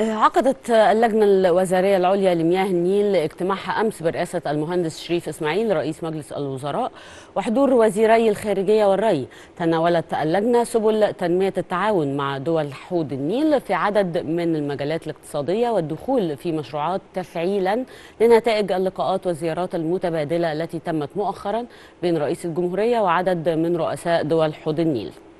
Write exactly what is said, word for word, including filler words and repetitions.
عقدت اللجنة الوزارية العليا لمياه النيل اجتماعها أمس برئاسة المهندس شريف إسماعيل رئيس مجلس الوزراء وحضور وزيري الخارجية والري. تناولت اللجنة سبل تنمية التعاون مع دول حوض النيل في عدد من المجالات الاقتصادية والدخول في مشروعات تفعيلا لنتائج اللقاءات والزيارات المتبادلة التي تمت مؤخرا بين رئيس الجمهورية وعدد من رؤساء دول حوض النيل.